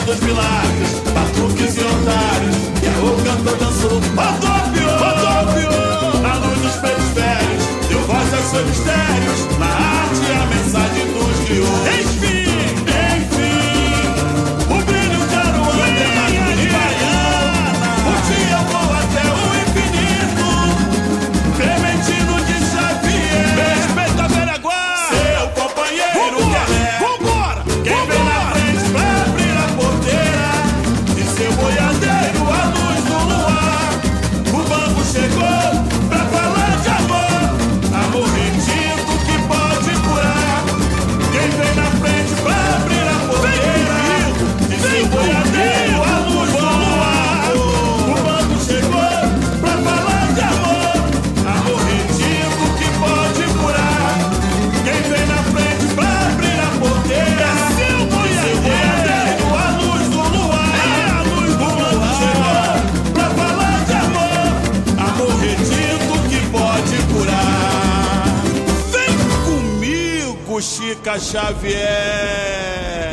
dos milagres, batuques e otários, e a o cantor dançou. Rodopiou, na luz dos periféricos, deu voz aos seus mistérios, na arte a mensagem nos guiou. Enfim, o brilho de Aruanda é na luz baiana, o dia voa até o infinito. Clementino de Xavier, respeita a Veraguá, seu companheiro Guerreiro. Vambora! Quem vem na frente pra abrir a porteira, de seu boiadeiro a luz do luar. O banco chegou pra falar de amor, amor retinto que pode curar. Quem vem na frente pra abrir a porteira, de seu boiadeiro a luz do luar. O banco chegou pra falar de amor, amor retinto que pode curar. Quem vem na frente pra abrir a porteira, de seu boiadeiro a luz do luar. O banco chegou pra falar de amor, amor retinto que pode curar. Vem comigo, Chica Xavier.